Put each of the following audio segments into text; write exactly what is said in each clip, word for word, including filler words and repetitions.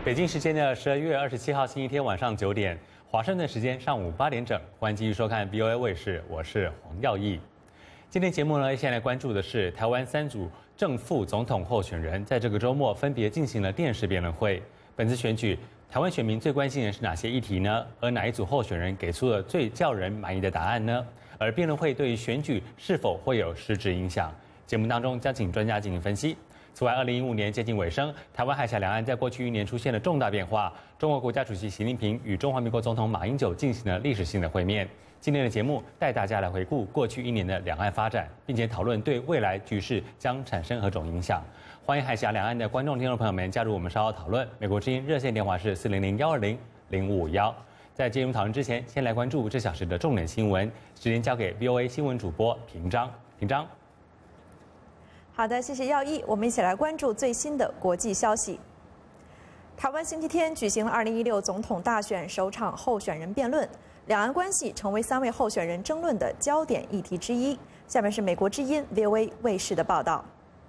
北京时间的十二月二十七号星期天晚上九点，华盛顿时间上午八点整，欢迎继续收看 V O A 卫视，我是黄耀义。今天节目呢，先来关注的是台湾三组正副总统候选人在这个周末分别进行了电视辩论会。本次选举，台湾选民最关心的是哪些议题呢？而哪一组候选人给出了最叫人满意的答案呢？而辩论会对于选举是否会有实质影响？节目当中将请专家进行分析。此外，二零一五年接近尾声，台湾海峡两岸在过去一年出现了重大变化。中国国家主席习近平与中华民国总统马英九进行了历史性的会面。今天的节目带大家来回顾过去一年的两岸发展，并且讨论对未来局势将产生何种影响。欢迎海峡两岸的观众、听众朋友们加入我们稍后讨论。美国之音热线电话是四零零幺二零零五五幺。在进入讨论之前，先来关注这小时的重点新闻。时间交给 V O A 新闻主播平章。平章。 好的，谢谢耀义。我们一起来关注最新的国际消息。台湾星期天举行了二零一六总统大选首场候选人辩论，两岸关系成为三位候选人争论的焦点议题之一。下面是美国之音 V O A 卫视的报道。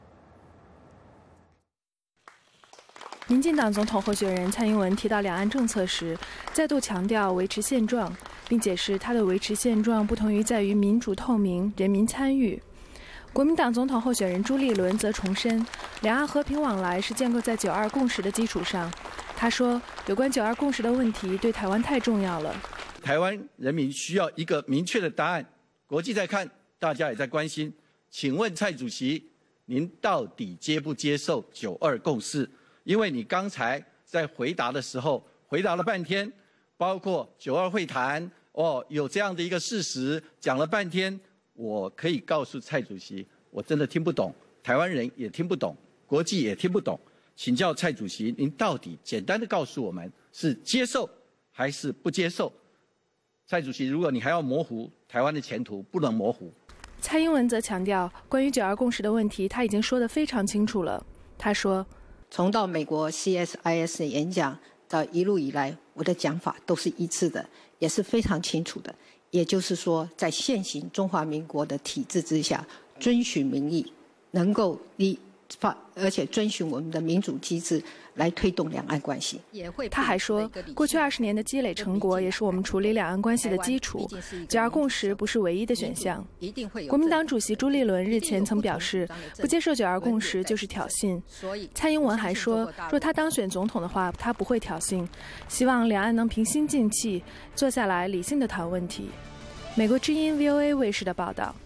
民进党总统候选人蔡英文提到两岸政策时，再度强调维持现状，并解释他的维持现状不同于在于民主透明、人民参与。国民党总统候选人朱立伦则重申，两岸和平往来是建构在九二共识的基础上。他说，有关九二共识的问题对台湾太重要了。 台湾人民需要一个明确的答案，国际在看，大家也在关心。请问蔡主席，您到底接不接受九二共识？因为你刚才在回答的时候，回答了半天，包括九二会谈，哦，有这样的一个事实，讲了半天。我可以告诉蔡主席，我真的听不懂，台湾人也听不懂，国际也听不懂。请教蔡主席，您到底简单的告诉我们，是接受还是不接受？蔡主席，如果你还要模糊台湾的前途，不能模糊。 蔡英文则强调，关于九二共识的问题，他已经说得非常清楚了。他说， 从到美国 C S I S 演讲到一路以来，我的讲法都是一致的，也是非常清楚的。也就是说，在现行中华民国的体制之下，遵循民意，能够依法，而且遵循我们的民主机制来推动两岸关系。 他还说，过去二十年的积累成果也是我们处理两岸关系的基础。九二共识不是唯一的选项。国民党主席朱立伦日前曾表示，不接受九二共识就是挑衅。蔡英文还说，若他当选总统的话，他不会挑衅，希望两岸能平心静气，坐下来理性的谈问题。美国之音 V O A 卫视的报道。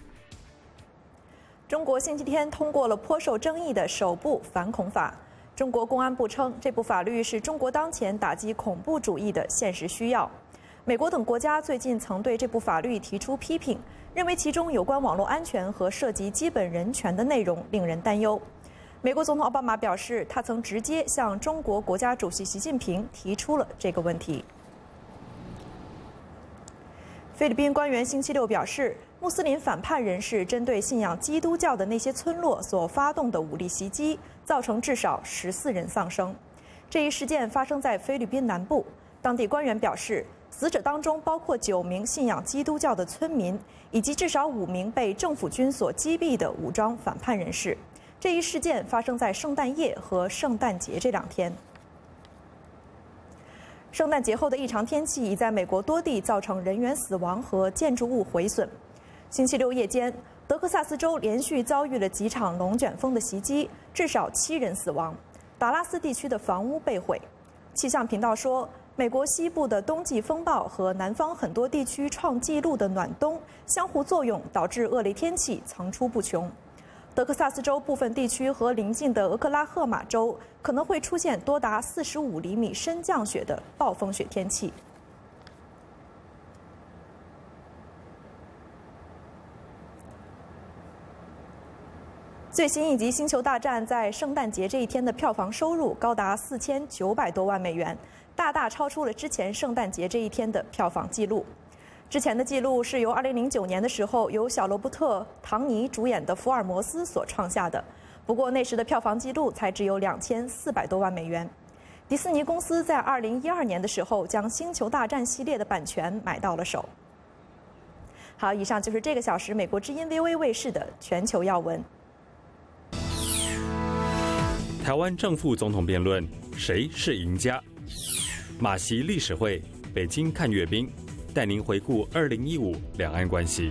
中国星期天通过了颇受争议的首部反恐法。中国公安部称，这部法律是中国当前打击恐怖主义的现实需要。美国等国家最近曾对这部法律提出批评，认为其中有关网络安全和涉及基本人权的内容令人担忧。美国总统奥巴马表示，他曾直接向中国国家主席习近平提出了这个问题。菲律宾官员星期六表示，穆斯林反叛人士针对信仰基督教的那些村落所发动的武力袭击，造成至少十四人丧生。这一事件发生在菲律宾南部，当地官员表示，死者当中包括九名信仰基督教的村民，以及至少五名被政府军所击毙的武装反叛人士。这一事件发生在圣诞夜和圣诞节这两天。圣诞节后的异常天气已在美国多地造成人员死亡和建筑物毁损。星期六夜间，德克萨斯州连续遭遇了几场龙卷风的袭击，至少七人死亡。达拉斯地区的房屋被毁。气象频道说，美国西部的冬季风暴和南方很多地区创纪录的暖冬相互作用，导致恶劣天气层出不穷。德克萨斯州部分地区和邻近的俄克拉荷马州可能会出现多达四十五厘米深降雪的暴风雪天气。最新一集《星球大战》在圣诞节这一天的票房收入高达四千九百多万美元，大大超出了之前圣诞节这一天的票房纪录。之前的记录是由二零零九年的时候由小罗伯特·唐尼主演的《福尔摩斯》所创下的，不过那时的票房纪录才只有两千四百多万美元。迪士尼公司在二零一二年的时候将《星球大战》系列的版权买到了手。好，以上就是这个小时美国之音 V O A 卫视的全球要闻。 台湾正副总统辩论， 谁是赢家？马习历史会，北京看阅兵，带您回顾二零一五两岸关系。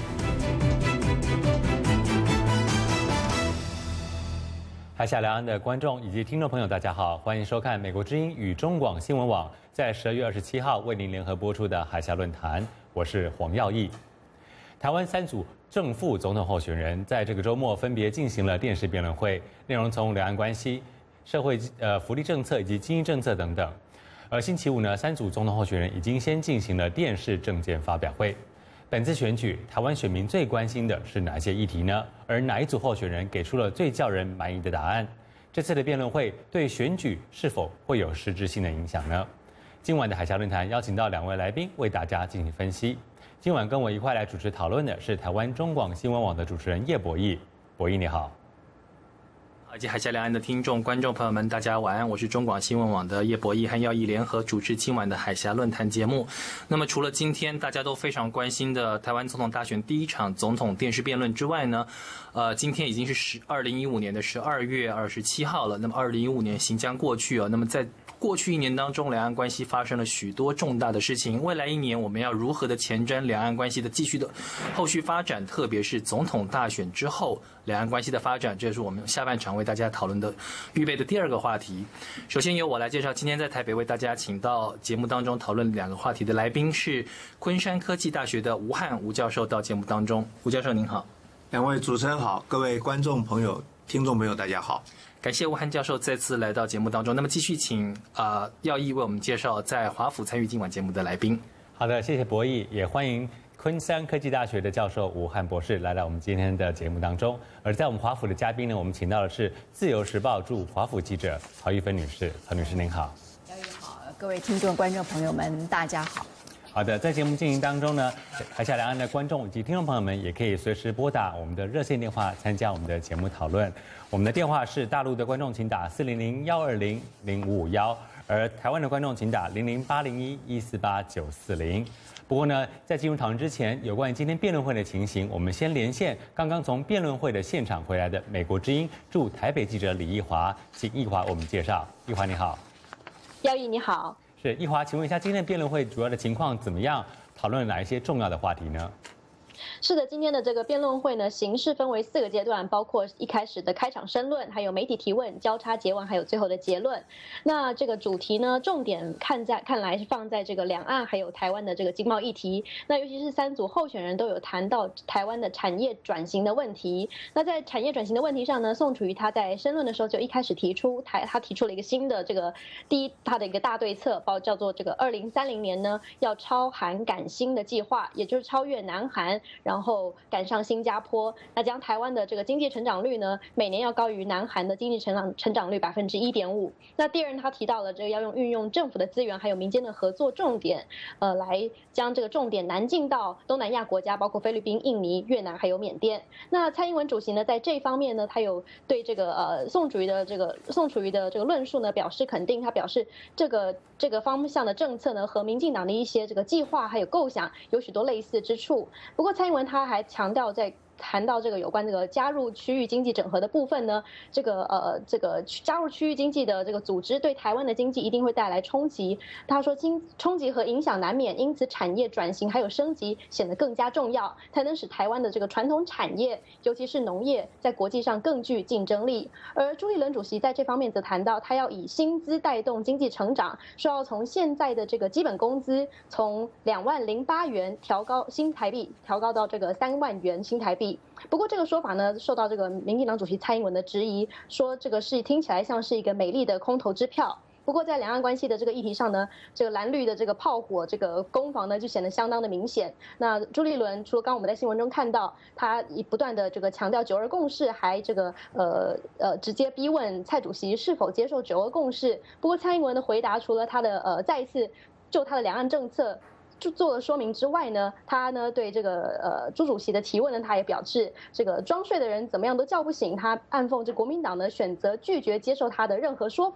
海峡两岸的观众以及听众朋友，大家好，欢迎收看美国之音与中广新闻网在十二月二十七号为您联合播出的海峡论坛，我是黄耀义。台湾三组正副总统候选人在这个周末分别进行了电视辩论会，内容从两岸关系、社会呃福利政策以及经济政策等等。而星期五呢，三组总统候选人已经先进行了电视政见发表会。本次选举，台湾选民最关心的是哪些议题呢？而哪一组候选人给出了最叫人满意的答案？这次的辩论会对选举是否会有实质性的影响呢？今晚的海峡论坛邀请到两位来宾为大家进行分析。今晚跟我一块来主持讨论的是台湾中广新闻网的主持人叶博弈。博弈你好。 以及海峡两岸的听众、观众朋友们，大家晚安！我是中广新闻网的叶博弈和耀义联合主持今晚的海峡论坛节目。那么，除了今天大家都非常关心的台湾总统大选第一场总统电视辩论之外呢，呃，今天已经是十二零一五年的十二月二十七号了。那么，二零一五年行将过去啊，那么在过去一年当中，两岸关系发生了许多重大的事情。未来一年，我们要如何的前瞻两岸关系的继续的后续发展，特别是总统大选之后两岸关系的发展，这是我们下半场为大家讨论的预备的第二个话题。首先由我来介绍，今天在台北为大家请到节目当中讨论两个话题的来宾是昆山科技大学的吴汉吴教授到节目当中。吴教授您好。 两位主持人好，各位观众朋友、听众朋友大家好。 感谢吴汉教授再次来到节目当中。那么继续请啊耀义为我们介绍在华府参与今晚节目的来宾。 好的，谢谢博弈，也欢迎昆山科技大学的教授吴汉博士来到我们今天的节目当中。而在我们华府的嘉宾呢，我们请到的是自由时报驻华府记者曹玉芬女士。曹女士您好。 耀义好，各位听众观众朋友们大家好。 好的，在节目进行当中呢，海峡两岸的观众以及听众朋友们也可以随时拨打我们的热线电话参加我们的节目讨论。我们的电话是大陆的观众请打四零零幺二零零五五幺，而台湾的观众请打零零八零一一四八九四零。不过呢，在进入讨论之前，有关于今天辩论会的情形，我们先连线刚刚从辩论会的现场回来的美国之音驻台北记者李奕华，请奕华为我们介绍。奕华你好。 耀义你好。 是奕华，请问一下，今天的辩论会主要的情况怎么样？讨论哪一些重要的话题呢？ 是的，今天的这个辩论会呢，形式分为四个阶段，包括一开始的开场申论，还有媒体提问、交叉诘问，还有最后的结论。那这个主题呢，重点看在看来是放在这个两岸还有台湾的这个经贸议题。那尤其是三组候选人都有谈到台湾的产业转型的问题。那在产业转型的问题上呢，宋楚瑜他在申论的时候就一开始提出台他提出了一个新的这个第一他的一个大对策，包叫做这个二零三零年呢要超韩赶新的计划，也就是超越南韩。然后赶上新加坡，那将台湾的这个经济成长率呢，每年要高于南韩的经济成长成长率百分之一点五。那第二，他提到了这个要用运用政府的资源，还有民间的合作重点，呃，来将这个重点南进到东南亚国家，包括菲律宾、印尼、越南还有缅甸。那蔡英文主席呢，在这方面呢，他有对这个呃宋楚瑜的这个宋楚瑜的这个论述呢表示肯定，他表示这个这个方向的政策呢和民进党的一些这个计划还有构想有许多类似之处。不过蔡英文他还强调，在谈到这个有关这个加入区域经济整合的部分呢，这个呃这个加入区域经济的这个组织对台湾的经济一定会带来冲击。他说，经冲击和影响难免，因此产业转型还有升级显得更加重要，才能使台湾的这个传统产业，尤其是农业，在国际上更具竞争力。而朱立伦主席在这方面则谈到，他要以薪资带动经济成长，说要从现在的这个基本工资从两万零八元调高新台币，调高到这个三万元新台币。不过这个说法呢，受到这个民进党主席蔡英文的质疑，说这个是听起来像是一个美丽的空头支票。不过在两岸关系的这个议题上呢，这个蓝绿的这个炮火这个攻防呢，就显得相当的明显。那朱立伦除了刚刚我们在新闻中看到，他以不断的这个强调九二共识，还这个呃呃直接逼问蔡主席是否接受九二共识。不过蔡英文的回答，除了他的呃再一次就他的两岸政策就做了说明之外呢，他呢对这个呃朱主席的提问呢，他也表示这个装睡的人怎么样都叫不醒他，暗讽这国民党呢选择拒绝接受他的任何说法。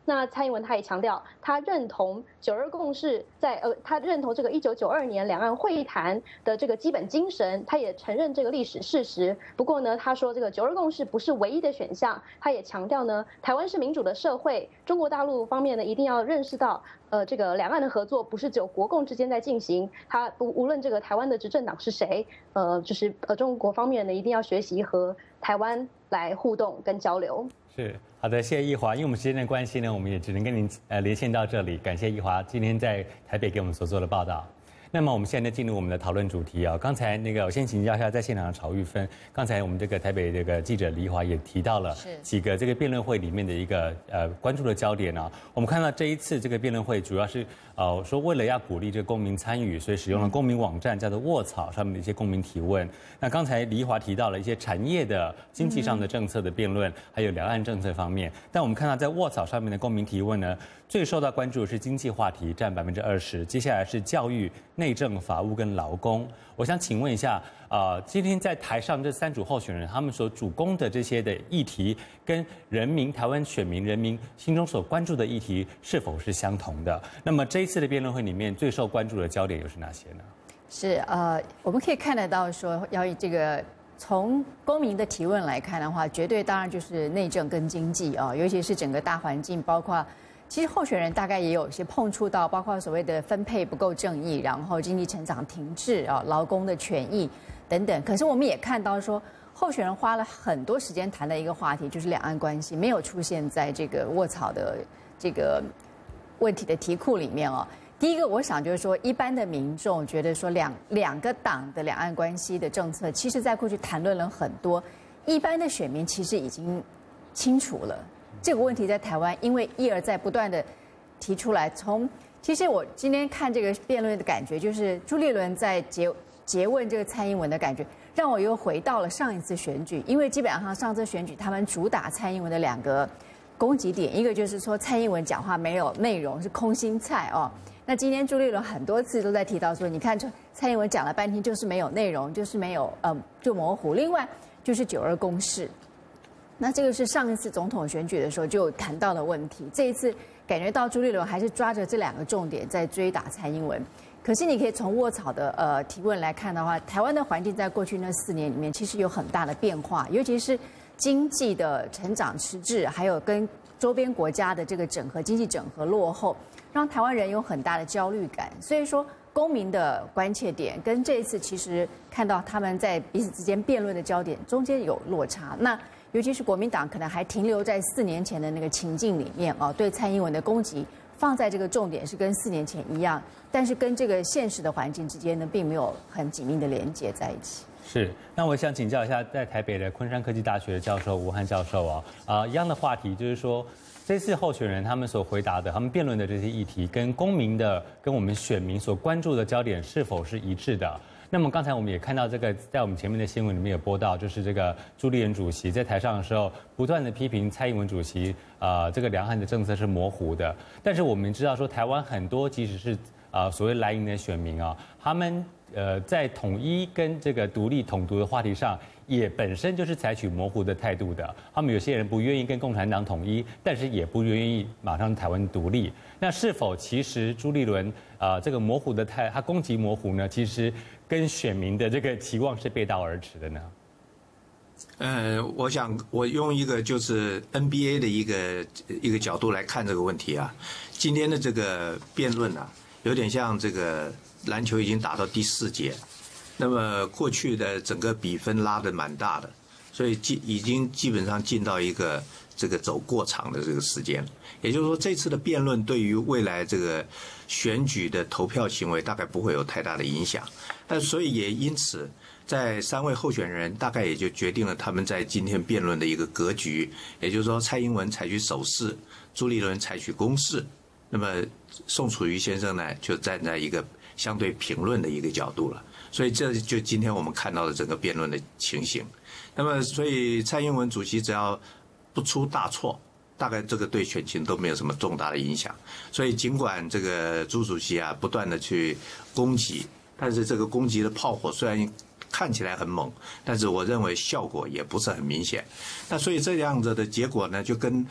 那蔡英文他也强调，他认同九二共识在呃，他认同这个一九九二年两岸会谈的这个基本精神，他也承认这个历史事实。不过呢，他说这个九二共识不是唯一的选项，他也强调呢，台湾是民主的社会，中国大陆方面呢一定要认识到，呃，这个两岸的合作不是只有国共之间在进行，他无无论这个台湾的执政党是谁，呃，就是呃中国方面呢一定要学习和台湾来互动跟交流。 是好的，谢谢奕华。因为我们时间的关系呢，我们也只能跟您呃连线到这里。感谢奕华今天在台北给我们所做的报道。那么我们现在进入我们的讨论主题啊。刚才那个我先请教一下在现场的曹玉芬。刚才我们这个台北这个记者李华也提到了几个这个辩论会里面的一个呃关注的焦点啊。我们看到这一次这个辩论会主要是呃说为了要鼓励这个公民参与，所以使用了公民网站叫做沃草上面的一些公民提问。那刚才李华提到了一些产业的经济上的政策的辩论，还有两岸政策方面。但我们看到在沃草上面的公民提问呢，最受到关注的是经济话题，占百分之二十，接下来是教育、内政、法务跟劳工。我想请问一下，呃，今天在台上这三组候选人，他们所主攻的这些的议题，跟人民、台湾选民、人民心中所关注的议题是否是相同的？那么这一次的辩论会里面最受关注的焦点又是哪些呢？ 是呃，我们可以看得到说，要以这个从公民的提问来看的话，绝对当然就是内政跟经济啊，尤其是整个大环境，包括。其实候选人大概也有一些碰触到，包括所谓的分配不够正义，然后经济成长停滞啊，劳工的权益等等。可是我们也看到说，候选人花了很多时间谈的一个话题就是两岸关系，没有出现在这个沃草的这个问题的题库里面哦。第一个，我想就是说，一般的民众觉得说两两个党的两岸关系的政策，其实在过去谈论了很多，一般的选民其实已经清楚了。这个问题在台湾，因为一而再不断的提出来。从其实我今天看这个辩论的感觉，就是朱立伦在诘诘问这个蔡英文的感觉，让我又回到了上一次选举。因为基本上上次选举，他们主打蔡英文的两个攻击点，一个就是说蔡英文讲话没有内容，是空心菜哦。那今天朱立伦很多次都在提到说，你看蔡英文讲了半天就是没有内容，就是没有呃就模糊。另外就是九二共识。那这个是上一次总统选举的时候就谈到的问题，这一次感觉到朱立伦还是抓着这两个重点在追打蔡英文。可是你可以从沃草的呃提问来看的话，台湾的环境在过去那四年里面其实有很大的变化，尤其是经济的成长迟滞，还有跟周边国家的这个整合经济整合落后，让台湾人有很大的焦虑感。所以说公民的关切点跟这一次其实看到他们在彼此之间辩论的焦点中间有落差。那尤其是国民党可能还停留在四年前的那个情境里面啊，对蔡英文的攻击放在这个重点是跟四年前一样，但是跟这个现实的环境之间呢，并没有很紧密的连接在一起。 是，那我想请教一下，在台北的昆山科技大学的教授吴汉教授啊，啊、呃，一样的话题就是说，这次候选人他们所回答的、他们辩论的这些议题，跟公民的、跟我们选民所关注的焦点是否是一致的？那么刚才我们也看到这个，在我们前面的新闻里面有播到，就是这个朱立伦主席在台上的时候，不断的批评蔡英文主席，呃，这个两岸的政策是模糊的。但是我们知道说，台湾很多即使是呃所谓蓝营的选民啊，他们呃在统一跟这个独立统独的话题上，也本身就是采取模糊的态度的。他们有些人不愿意跟共产党统一，但是也不愿意马上台湾独立。那是否其实朱立伦呃这个模糊的态，他攻击模糊呢？其实跟选民的这个期望是背道而驰的呢？ 呃，我想我用一个就是 N B A 的一个一个角度来看这个问题啊。今天的这个辩论啊，有点像这个篮球已经打到第四节，那么过去的整个比分拉得蛮大的，所以基已经基本上进到一个这个走过场的这个时间。也就是说，这次的辩论对于未来这个选举的投票行为大概不会有太大的影响。但所以也因此，在三位候选人大概也就决定了他们在今天辩论的一个格局。也就是说，蔡英文采取守势，朱立伦采取攻势，那么宋楚瑜先生呢就站在一个相对评论的一个角度了。所以这就今天我们看到的整个辩论的情形。那么所以蔡英文主席只要不出大错，大概这个对选情都没有什么重大的影响。所以尽管这个朱主席啊不断的去攻击，但是这个攻击的炮火虽然看起来很猛，但是我认为效果也不是很明显。那所以这样子的结果呢，就跟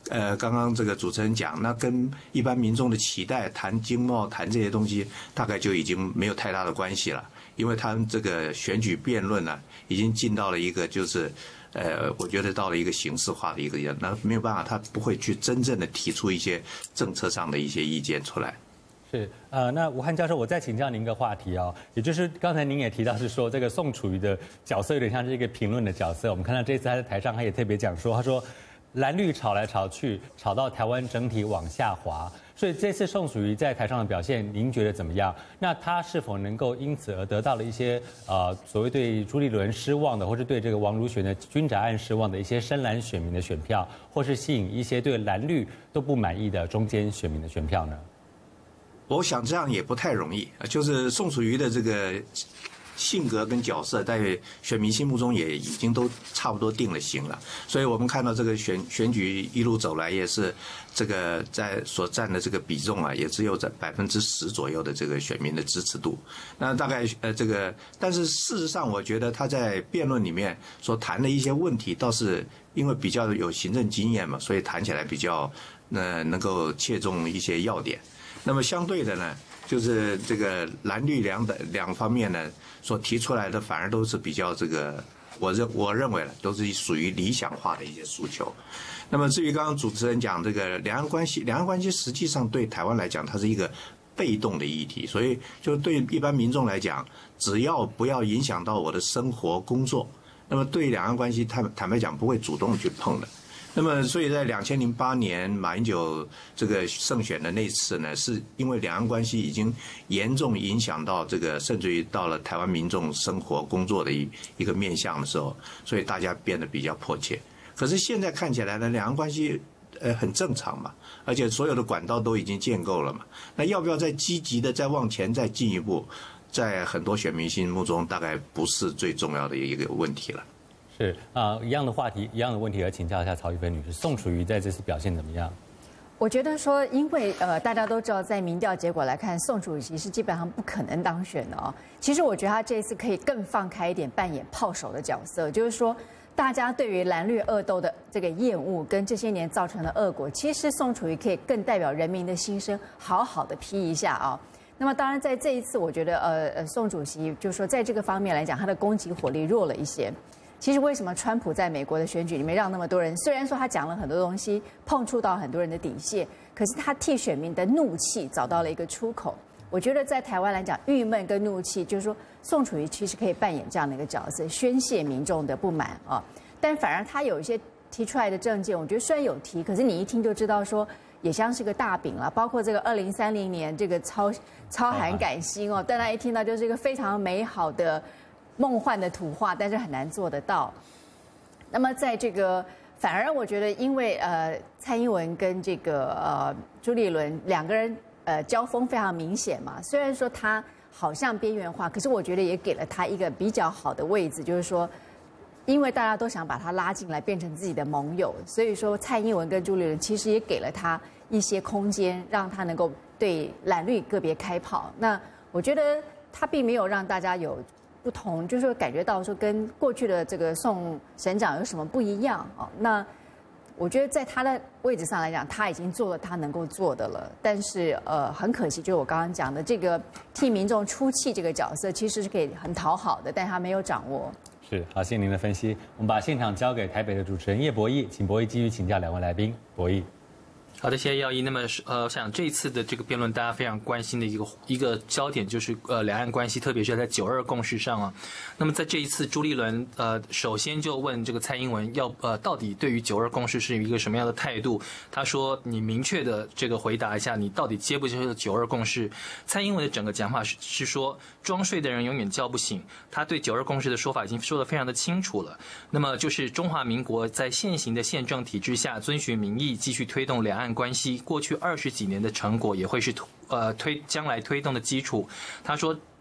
呃，刚刚这个主持人讲，那跟一般民众的期待谈经贸、谈这些东西，大概就已经没有太大的关系了，因为他们这个选举辩论呢，已经进到了一个就是。呃，我觉得到了一个形式化的一个，那没有办法，他不会去真正的提出一些政策上的一些意见出来。 是，呃，那吴汉教授，我再请教您一个话题哦，也就是刚才您也提到是说，这个宋楚瑜的角色有点像是一个评论的角色。我们看到这次他在台上，他也特别讲说，他说蓝绿吵来吵去，吵到台湾整体往下滑。所以这次宋楚瑜在台上的表现，您觉得怎么样？那他是否能够因此而得到了一些呃所谓对朱立伦失望的，或是对这个王如玄的军宅案失望的一些深蓝选民的选票，或是吸引一些对蓝绿都不满意的中间选民的选票呢？ 我想这样也不太容易，就是宋楚瑜的这个性格跟角色在选民心目中也已经都差不多定了型了，所以我们看到这个选选举一路走来，也是这个在所占的这个比重啊，也只有在百分之十左右的这个选民的支持度。那大概呃这个，但是事实上，我觉得他在辩论里面所谈的一些问题，倒是因为比较有行政经验嘛，所以谈起来比较呃能够切中一些要点。那么相对的呢，就是这个蓝绿两的两方面呢，所提出来的反而都是比较这个，我认我认为呢，都是属于理想化的一些诉求。那么至于刚刚主持人讲这个两岸关系，两岸关系实际上对台湾来讲，它是一个被动的议题，所以就对一般民众来讲，只要不要影响到我的生活工作，那么对两岸关系，坦坦白讲不会主动去碰的。那么，所以在两千零八年马英九这个胜选的那次呢，是因为两岸关系已经严重影响到这个，甚至于到了台湾民众生活工作的一一个面向的时候，所以大家变得比较迫切。可是现在看起来呢，两岸关系呃很正常嘛，而且所有的管道都已经建构了嘛，那要不要再积极的再往前再进一步，在很多选民心目中大概不是最重要的一个问题了。 是啊、呃，一样的话题，一样的问题，要请教一下曹玉芬女士，宋楚瑜在这次表现怎么样？ 我觉得说，因为呃，大家都知道，在民调结果来看，宋楚瑜其实基本上不可能当选的哦。其实我觉得他这一次可以更放开一点，扮演炮手的角色，就是说，大家对于蓝绿恶斗的这个厌恶，跟这些年造成的恶果，其实宋楚瑜可以更代表人民的心声，好好的批一下啊、哦。那么当然，在这一次，我觉得呃呃，宋主席就是说，在这个方面来讲，他的攻击火力弱了一些。其实为什么川普在美国的选举里面让那么多人，虽然说他讲了很多东西，碰触到很多人的底线，可是他替选民的怒气找到了一个出口。我觉得在台湾来讲，郁闷跟怒气，就是说宋楚瑜其实可以扮演这样的一个角色，宣泄民众的不满啊。但反而他有一些提出来的政见，我觉得虽然有提，可是你一听就知道说，也像是个大饼了。包括这个二零三零年这个超超韩赶星哦，大家一听到就是一个非常美好的梦幻的图画，但是很难做得到。那么在这个反而我觉得，因为呃蔡英文跟这个呃朱立伦两个人呃交锋非常明显嘛，虽然说他好像边缘化，可是我觉得也给了他一个比较好的位置，就是说，因为大家都想把他拉进来变成自己的盟友，所以说蔡英文跟朱立伦其实也给了他一些空间，让他能够对蓝绿个别开炮。那我觉得他并没有让大家有不同，就是说感觉到说跟过去的这个宋省长有什么不一样哦。那我觉得在他的位置上来讲，他已经做了他能够做的了。但是呃，很可惜，就是我刚刚讲的这个替民众出气这个角色，其实是可以很讨好的，但他没有掌握。 是，好，谢谢您的分析。我们把现场交给台北的主持人叶博弈，请博弈继续请教两位来宾。博弈。 好的，谢谢耀一。那么，呃，我想这一次的这个辩论，大家非常关心的一个一个焦点就是呃两岸关系，特别是在九二共识上啊。那么在这一次，朱立伦呃首先就问这个蔡英文要呃到底对于九二共识是一个什么样的态度？他说你明确的这个回答一下，你到底接不接受九二共识？蔡英文的整个讲法是是说装睡的人永远叫不醒，他对九二共识的说法已经说得非常的清楚了。那么就是中华民国在现行的宪政体制下，遵循民意，继续推动两岸关系，过去二十几年的成果也会是呃推将来推动的基础。他说，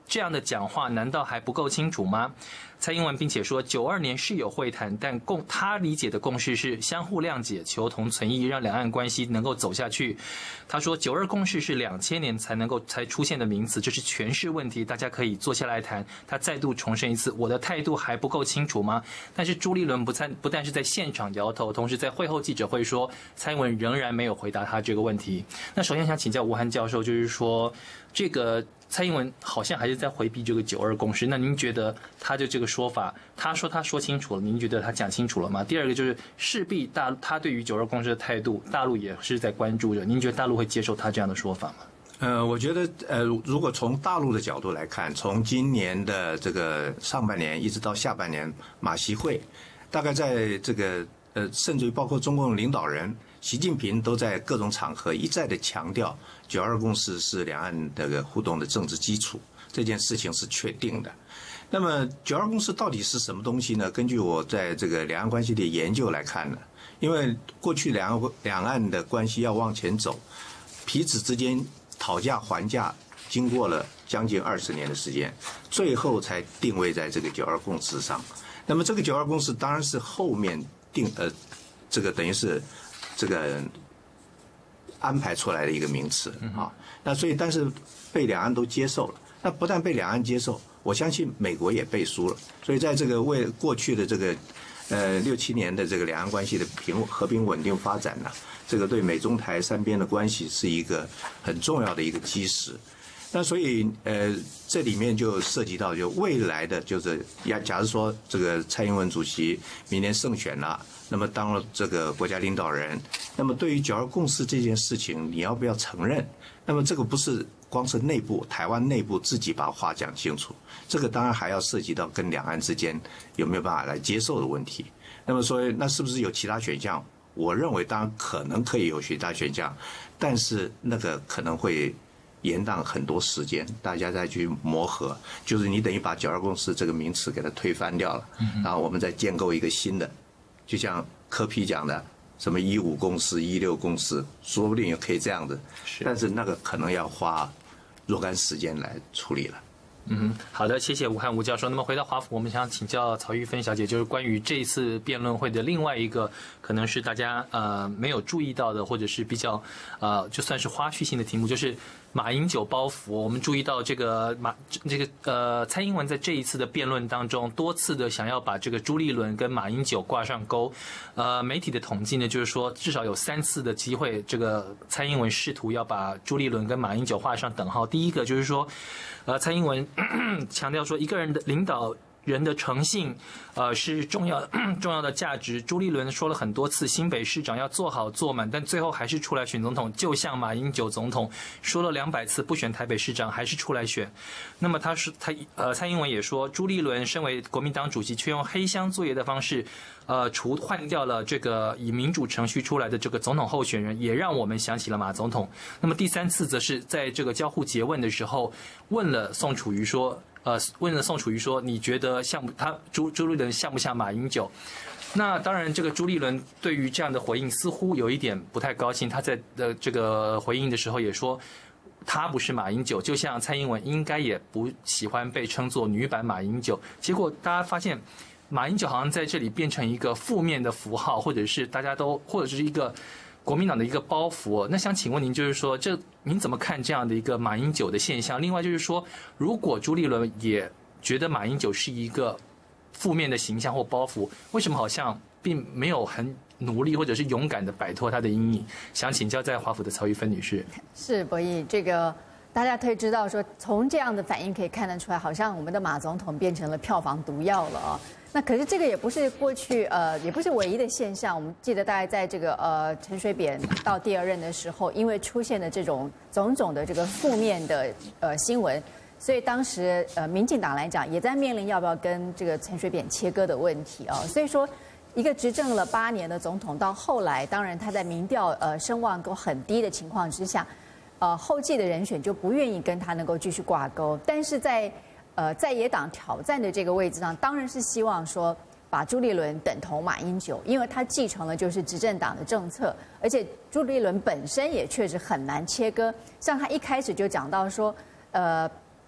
这样的讲话难道还不够清楚吗？蔡英文并且说，九二年是有会谈，但共他理解的共识是相互谅解、求同存异，让两岸关系能够走下去。他说，九二共识是两千年才能够才出现的名词，这是权势问题，大家可以坐下来谈。他再度重申一次，我的态度还不够清楚吗？但是朱立伦不但不但是在现场摇头，同时在会后记者会说，蔡英文仍然没有回答他这个问题。那首先想请教吴涵教授，就是说这个。蔡英文好像还是在回避这个九二共识，那您觉得他的这个说法，他说他说清楚了，您觉得他讲清楚了吗？第二个就是势必大他对于九二共识的态度，大陆也是在关注着，您觉得大陆会接受他这样的说法吗？ 呃，我觉得呃，如果从大陆的角度来看，从今年的这个上半年一直到下半年马习会，大概在这个呃，甚至于包括中共领导人习近平都在各种场合一再的强调，九二共识是两岸这个互动的政治基础，这件事情是确定的。那么九二共识到底是什么东西呢？根据我在这个两岸关系的研究来看呢，因为过去两岸两岸的关系要往前走，彼此之间讨价还价，经过了将近二十年的时间，最后才定位在这个九二共识上。那么这个九二共识当然是后面定呃，这个等于是。这个安排出来的一个名词啊，那所以但是被两岸都接受了，那不但被两岸接受，我相信美国也背书了，所以在这个为过去的这个呃六七年的这个两岸关系的平和平稳定发展呢，这个对美中台三边的关系是一个很重要的一个基石。那所以呃这里面就涉及到就未来的就是呀，假如说这个蔡英文主席明年胜选了。那么当了这个国家领导人，那么对于九二共识这件事情，你要不要承认？那么这个不是光是内部台湾内部自己把话讲清楚，这个当然还要涉及到跟两岸之间有没有办法来接受的问题。那么所以那是不是有其他选项？我认为当然可能可以有其他选项，但是那个可能会延宕很多时间，大家再去磨合，就是你等于把九二共识这个名词给它推翻掉了，然后我们再建构一个新的。就像柯 P 讲的，什么一五共识、一六共识，说不定也可以这样子，但是那个可能要花若干时间来处理了。 嗯，好的，谢谢吴涵吴教授。那么回到华府，我们想请教曹玉芬小姐，就是关于这一次辩论会的另外一个可能是大家呃没有注意到的，或者是比较呃就算是花絮性的题目，就是马英九包袱。我们注意到这个马这个呃蔡英文在这一次的辩论当中，多次的想要把这个朱立伦跟马英九挂上钩。呃，媒体的统计呢，就是说至少有三次的机会，这个蔡英文试图要把朱立伦跟马英九画上等号。第一个就是说，呃，蔡英文强调说，一个人的领导人的诚信，呃，是重要重要的价值。朱立伦说了很多次，新北市长要做好做满，但最后还是出来选总统。就像马英九总统说了两百次不选台北市长，还是出来选。那么他是他呃，蔡英文也说，朱立伦身为国民党主席，却用黑箱作业的方式，呃，除换掉了这个以民主程序出来的这个总统候选人，也让我们想起了马总统。那么第三次则是在这个交互诘问的时候，问了宋楚瑜说。呃，问了宋楚瑜说：“你觉得像不他朱朱立伦像不像马英九？”那当然，这个朱立伦对于这样的回应似乎有一点不太高兴。他在的这个回应的时候也说，他不是马英九，就像蔡英文应该也不喜欢被称作女版马英九。结果大家发现，马英九好像在这里变成一个负面的符号，或者是大家都或者是一个。国民党的一个包袱，那想请问您，就是说，这您怎么看这样的一个马英九的现象？另外就是说，如果朱立伦也觉得马英九是一个负面的形象或包袱，为什么好像并没有很努力或者是勇敢的摆脱他的阴影？想请教在华府的曹玉芬女士。 是博弈，这个大家可以知道说，从这样的反应可以看得出来，好像我们的马总统变成了票房毒药了啊。那可是这个也不是过去呃，也不是唯一的现象。我们记得大概在这个呃陈水扁到第二任的时候，因为出现的这种种种的这个负面的呃新闻，所以当时呃民进党来讲也在面临要不要跟这个陈水扁切割的问题啊。所以说，一个执政了八年的总统，到后来当然他在民调呃声望都很低的情况之下，呃后继的人选就不愿意跟他能够继续挂钩，但是在呃，在野党挑战的这个位置上，当然是希望说把朱立伦等同马英九，因为他继承了就是执政党的政策，而且朱立伦本身也确实很难切割。像他一开始就讲到说，呃，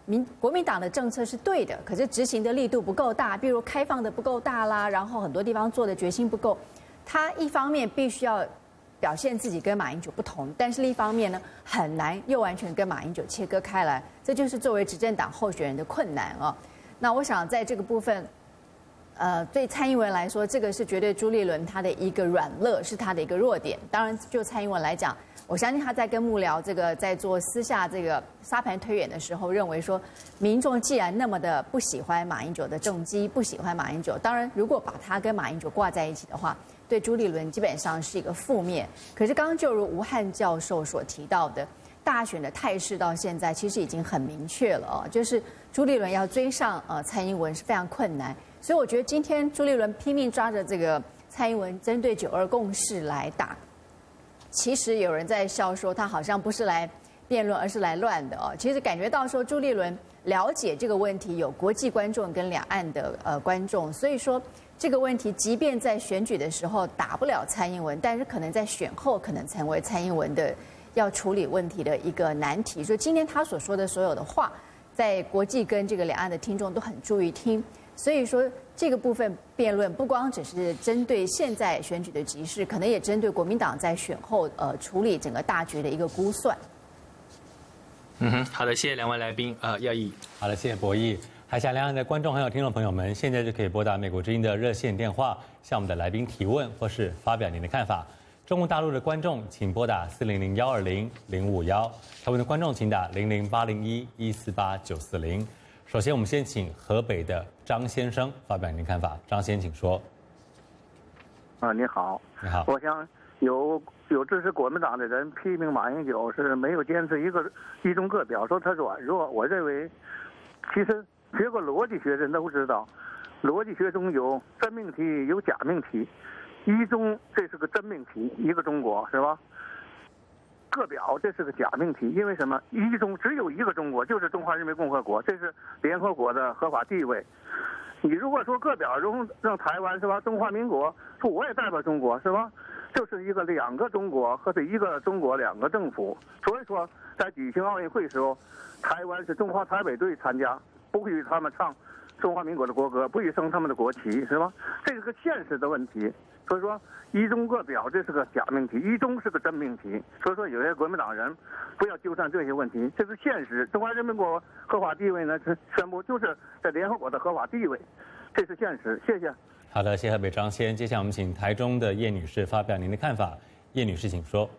民国民党的政策是对的，可是执行的力度不够大，比如开放的不够大啦，然后很多地方做的决心不够。他一方面必须要表现自己跟马英九不同，但是另一方面呢，很难又完全跟马英九切割开来，这就是作为执政党候选人的困难啊。那我想在这个部分，呃，对蔡英文来说，这个是绝对朱立伦他的一个软肋，是他的一个弱点。当然，就蔡英文来讲，我相信他在跟幕僚这个在做私下这个沙盘推演的时候，认为说，民众既然那么的不喜欢马英九的政绩，不喜欢马英九，当然如果把他跟马英九挂在一起的话，对朱立伦基本上是一个负面。可是刚刚就如吴汉教授所提到的，大选的态势到现在其实已经很明确了哦，就是朱立伦要追上呃蔡英文是非常困难。所以我觉得今天朱立伦拼命抓着这个蔡英文针对九二共识来打。其实有人在笑说，他好像不是来辩论，而是来乱的哦。其实感觉到说，朱立伦了解这个问题，有国际观众跟两岸的呃观众，所以说这个问题，即便在选举的时候打不了蔡英文，但是可能在选后可能成为蔡英文的要处理问题的一个难题。所以今天他所说的所有的话，在国际跟这个两岸的听众都很注意听。所以说，这个部分辩论不光只是针对现在选举的局势，可能也针对国民党在选后呃处理整个大局的一个估算。 嗯哼，好的，谢谢两位来宾，呃，耀义。 好的，谢谢博弈。海峡两岸的观众还有听众朋友们，现在就可以拨打美国之音的热线电话，向我们的来宾提问或是发表您的看法。中国大陆的观众请拨打四零零幺二零零五幺，台湾的观众请打零零八零一一四八九四零。首先，我们先请河北的张先生发表您的看法。张先，请说。 啊，你好。 你好。 我想有有支持国民党的人批评马英九是没有坚持一个一中各表，说他软弱。我认为，其实学过逻辑学的人都知道，逻辑学中有真命题，有假命题。一中这是个真命题，一个中国是吧？各表这是个假命题，因为什么？一中只有一个中国，就是中华人民共和国，这是联合国的合法地位。你如果说各表中让台湾是吧？中华民国说我也代表中国是吧？就是一个两个中国或者一个中国两个政府。所以说，在举行奥运会时候，台湾是中华台北队参加，不许他们唱中华民国的国歌，不许升他们的国旗是吧？这是个现实的问题。所以说，一中各表这是个假命题，一中是个真命题。所以说，有些国民党人不要纠缠这些问题，这是现实。中华人民共和国合法地位呢，是宣布就是在联合国的合法地位，这是现实。谢谢。 好的，谢谢河北张先。接下来我们请台中的叶女士发表您的看法。叶女士，请说。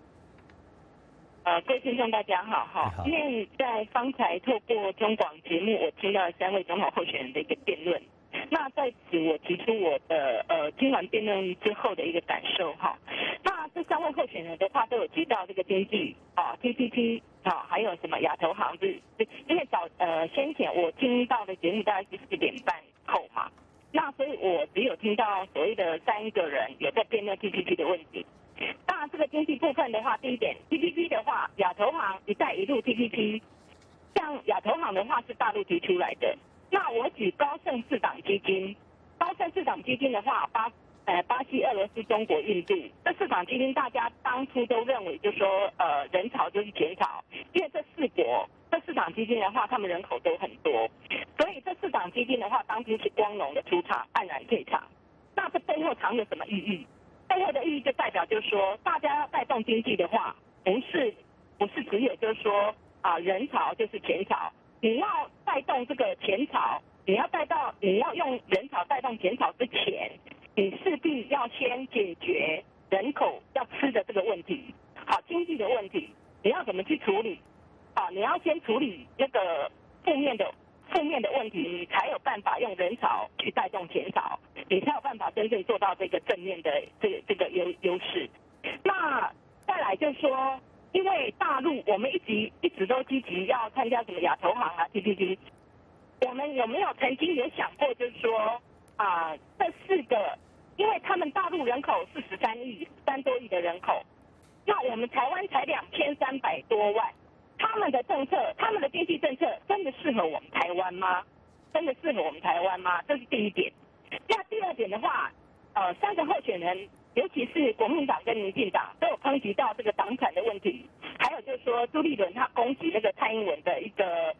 呃，各位听众大家好哈，因为在方才透过中广节目，我听到三位总统候选人的一个辩论。那在此我提出我的呃听完辩论之后的一个感受哈。那这三位候选人的话都有提到这个经济啊 T P P 啊，还有什么亚投行，是因为早呃先前我听到的节目大概是四点半后嘛，那所以我只有听到所谓的三个人有在辩论 T P P 的问题。那这个经济部分的话，第一点 T P P 的话，亚投行一带一路 T P P， 像亚投行的话是大陆提出来的。那我举高盛四档基金，高盛四档基金的话，巴呃巴西、俄罗斯、中国、印度这四档基金，大家当初都认为就说呃人潮就是钱潮，因为这四国这四档基金的话，他们人口都很多，所以这四档基金的话，当初是光荣的出场，黯然退场。那这背后藏着什么意义？背后的意义就代表就是说，大家要带动经济的话，不是不是只有就是说啊、呃、人潮就是钱潮。你要带动这个钱潮，你要带到你要用人潮带动钱潮之前，你势必要先解决人口要吃的这个问题，好，经济的问题，你要怎么去处理？啊，你要先处理那个负面的负面的问题，你才有办法用人潮去带动钱潮，你才有办法真正做到这个正面的这个这个优优势。那再来就是说。因为大陆我们一直一直都积极要参加什么亚投行啊 T P P， 我们有没有曾经有想过，就是说啊、呃，这四个，因为他们大陆人口是十三亿，三多亿的人口，那我们台湾才两千三百多万，他们的政策，他们的经济政策真的适合我们台湾吗？真的适合我们台湾吗？这是第一点。那第二点的话，呃，三个候选人。尤其是国民党跟民进党都有抨击到这个党产的问题，还有就是说朱立伦他攻击那个蔡英文的一个他们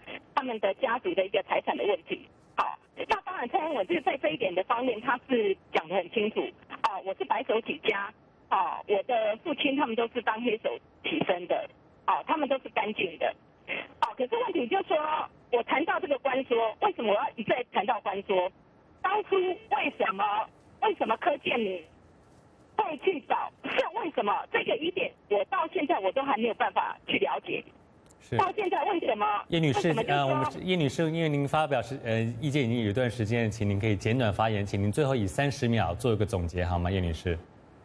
们的家族的一个财产的问题。好，那当然蔡英文就是在这一点的方面，他是讲得很清楚。啊，我是白手起家，啊，我的父亲他们都是当黑手起身的，啊，他们都是干净的。啊，可是问题就是说，我谈到这个关说，为什么我要一再谈到关说？当初为什么为什么柯建铭会去找？是为什么这个疑点，我到现在我都还没有办法去了解。到现在为什么？ 叶女士，呃，我们叶女士，因为您发表是呃意见已经有一段时间，请您可以简短发言，请您最后以三十秒做一个总结好吗？叶女士。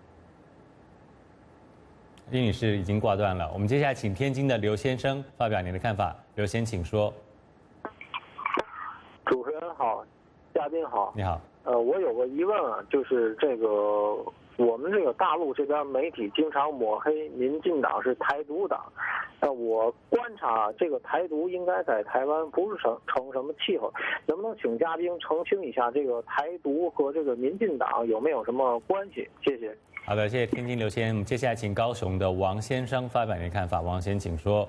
叶女士已经挂断了，我们接下来请天津的刘先生发表您的看法。刘先，请说。 主持人好，嘉宾好。 你好。 呃，我有个疑问啊，就是这个我们这个大陆这边媒体经常抹黑民进党是台独党。呃，我观察这个台独应该在台湾不是成成什么气候，能不能请嘉宾澄清一下这个台独和这个民进党有没有什么关系？谢谢。 好的，谢谢天津刘先生。我们接下来请高雄的王先生发表您的看法。王先，请说。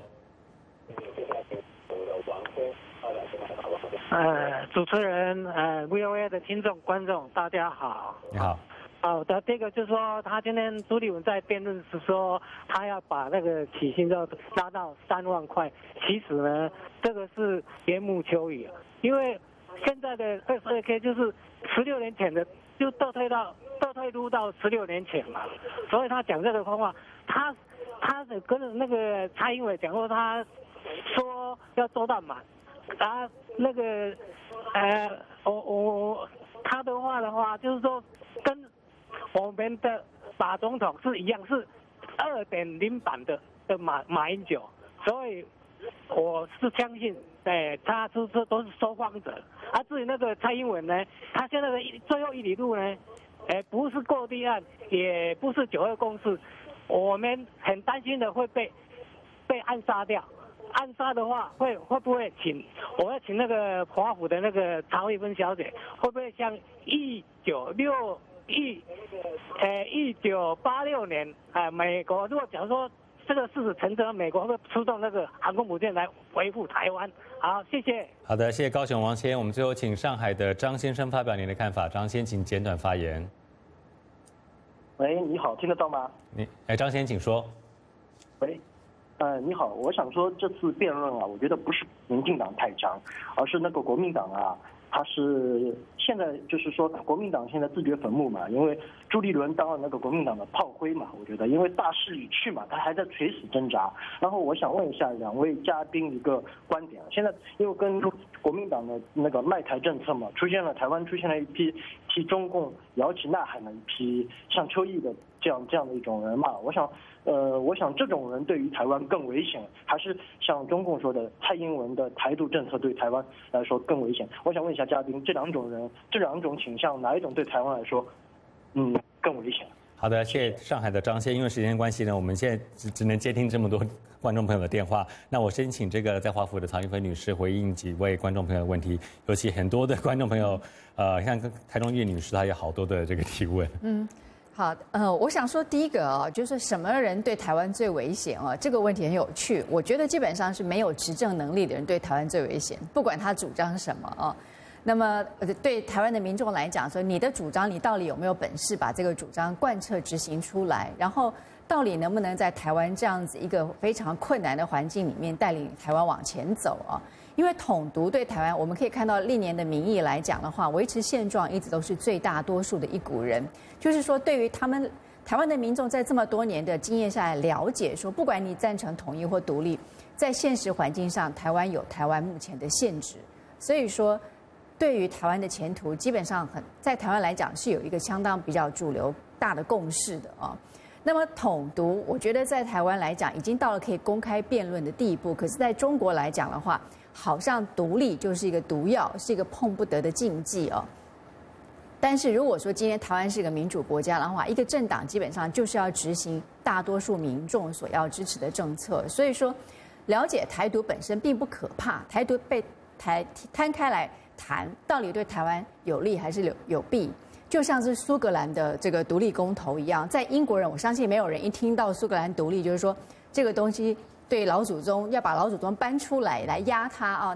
呃，主持人，呃 ，V O A 的听众、观众，大家好。 你好。 好的，这个就是说，他今天朱立文在辩论是说，他要把那个起薪就拉到三万块。其实呢，这个是缘木求鱼，因为现在的二十二 K 就是十六年前的，就倒退到倒退入到十六年前嘛。所以他讲这个话，他他的跟那个蔡英文讲过，他说要做到满。啊，那个，呃，我我他的话的话，就是说跟我们的马总统是一样，是二点零版的的马马英九，所以我是相信，哎，他是这都是收荒者。啊，至于那个蔡英文呢，他现在的最后一里路呢，哎，不是过地案，也不是九二共识，我们很担心的会被被暗杀掉。暗杀的话，会会不会请我要请那个华府的那个曹玉芬小姐，会不会像一九六一，呃一九八六年啊、呃，美国如果假如说这个事实成真，美国会出动那个航空母舰来维护台湾。好，谢谢。 好的，谢谢高雄王先。我们最后请上海的张先生发表您的看法。张先，请简短发言。 喂，你好，听得到吗？ 你，哎，张先，请说。 喂。呃，你好，我想说这次辩论啊，我觉得不是民进党太强，而是那个国民党啊，他是现在就是说国民党现在自掘坟墓嘛，因为朱立伦当了那个国民党的炮灰嘛，我觉得因为大势已去嘛，他还在垂死挣扎。然后我想问一下两位嘉宾一个观点，现在因为跟国民党的那个卖台政策嘛，出现了台湾出现了一批替中共摇旗呐喊的一批像邱毅的这样这样的一种人嘛，我想。呃，我想这种人对于台湾更危险，还是像中共说的蔡英文的台独政策对台湾来说更危险？我想问一下嘉宾，这两种人，这两种倾向，哪一种对台湾来说，嗯，更危险？ 好的，谢谢上海的张先。因为时间关系呢，我们现在只只能接听这么多观众朋友的电话。那我先请这个在华府的曹玉芬女士回应几位观众朋友的问题，尤其很多的观众朋友，呃，像台中叶女士，她有好多的这个提问。 嗯。好，呃，我想说第一个啊、哦，就是什么人对台湾最危险啊、哦？这个问题很有趣。我觉得基本上是没有执政能力的人对台湾最危险，不管他主张什么啊、哦。那么，对台湾的民众来讲，说你的主张，你到底有没有本事把这个主张贯彻执行出来？然后，到底能不能在台湾这样子一个非常困难的环境里面带领台湾往前走啊？因为统独对台湾，我们可以看到历年的民意来讲的话，维持现状一直都是最大多数的一股人。就是说，对于他们台湾的民众在这么多年的经验下来了解，说不管你赞成统一或独立，在现实环境上，台湾有台湾目前的限制。所以说，对于台湾的前途，基本上很在台湾来讲是有一个相当比较主流大的共识的啊。那么统独，我觉得在台湾来讲已经到了可以公开辩论的地步，可是在中国来讲的话，好像独立就是一个毒药，是一个碰不得的禁忌哦。但是如果说今天台湾是一个民主国家的话，一个政党基本上就是要执行大多数民众所要支持的政策，所以说了解台独本身并不可怕，台独被台摊开来谈，到底对台湾有利还是有有弊？就像是苏格兰的这个独立公投一样，在英国人，我相信没有人一听到苏格兰独立，就是说这个东西对老祖宗要把老祖宗搬出来来压他啊。那么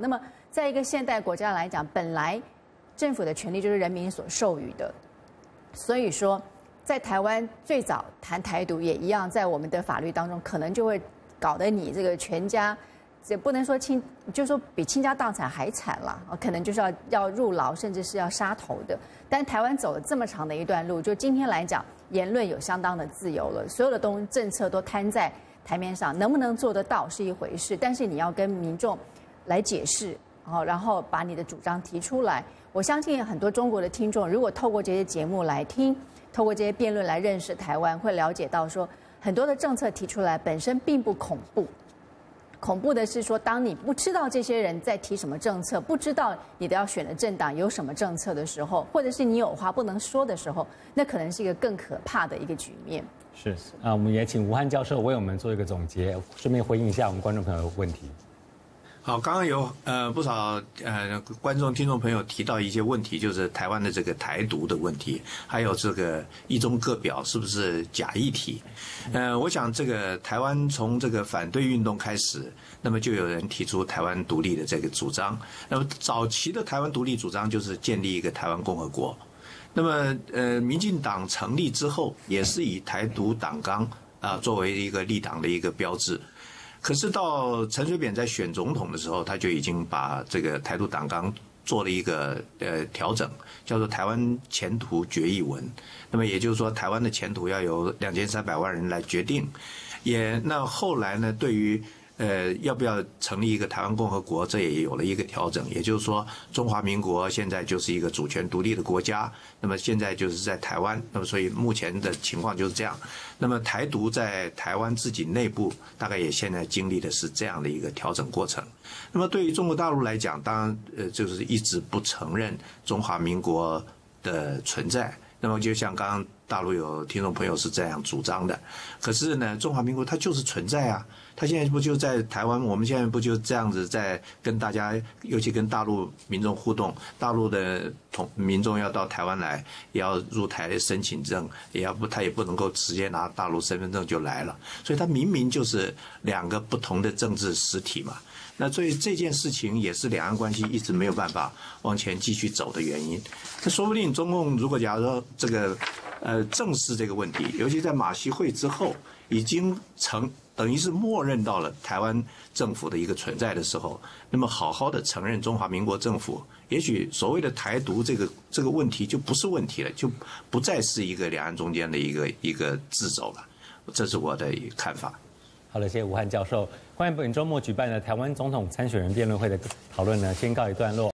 在一个现代国家来讲，本来政府的权利就是人民所授予的，所以说在台湾最早谈台独也一样，在我们的法律当中可能就会搞得你这个全家。也不能说倾，就说比倾家荡产还惨了，可能就是要要入牢，甚至是要杀头的。但台湾走了这么长的一段路，就今天来讲，言论有相当的自由了，所有的东政策都摊在台面上，能不能做得到是一回事，但是你要跟民众来解释，然后把你的主张提出来。我相信很多中国的听众，如果透过这些节目来听，透过这些辩论来认识台湾，会了解到说，很多的政策提出来本身并不恐怖。恐怖的是说，当你不知道这些人在提什么政策，不知道你的要选的政党有什么政策的时候，或者是你有话不能说的时候，那可能是一个更可怕的一个局面。 是啊，我们也请吴汉教授为我们做一个总结，顺便回应一下我们观众朋友的问题。 好，刚刚有呃不少呃观众、听众朋友提到一些问题，就是台湾的这个台独的问题，还有这个一中各表是不是假议题？呃，我想这个台湾从这个反对运动开始，那么就有人提出台湾独立的这个主张。那么早期的台湾独立主张就是建立一个台湾共和国。那么呃，民进党成立之后，也是以台独党纲啊作为一个立党的一个标志。可是到陈水扁在选总统的时候，他就已经把这个台独党纲做了一个呃调整，叫做台湾前途决议文。那么也就是说，台湾的前途要由两千三百万人来决定。也那后来呢，对于呃要不要成立一个台湾共和国，这也有了一个调整。也就是说，中华民国现在就是一个主权独立的国家，那么现在就是在台湾，那么所以目前的情况就是这样。那么台独在台湾自己内部大概也现在经历的是这样的一个调整过程。那么对于中国大陆来讲，当然呃就是一直不承认中华民国的存在。那么就像刚刚大陆有听众朋友是这样主张的，可是呢，中华民国它就是存在啊，它现在不就在台湾？我们现在不就这样子在跟大家，尤其跟大陆民众互动，大陆的同民众要到台湾来，也要入台申请证，也要不他也不能够直接拿大陆身份证就来了，所以它明明就是两个不同的政治实体嘛。那所以这件事情也是两岸关系一直没有办法往前继续走的原因。那说不定中共如果假如说这个呃正视这个问题，尤其在马习会之后，已经成等于是默认到了台湾政府的一个存在的时候，那么好好的承认中华民国政府，也许所谓的台独这个这个问题就不是问题了，就不再是一个两岸中间的一个一个掣肘了。这是我的看法。 好的，谢谢吴汉教授。关于本周末举办的台湾总统参选人辩论会的讨论呢，先告一段落。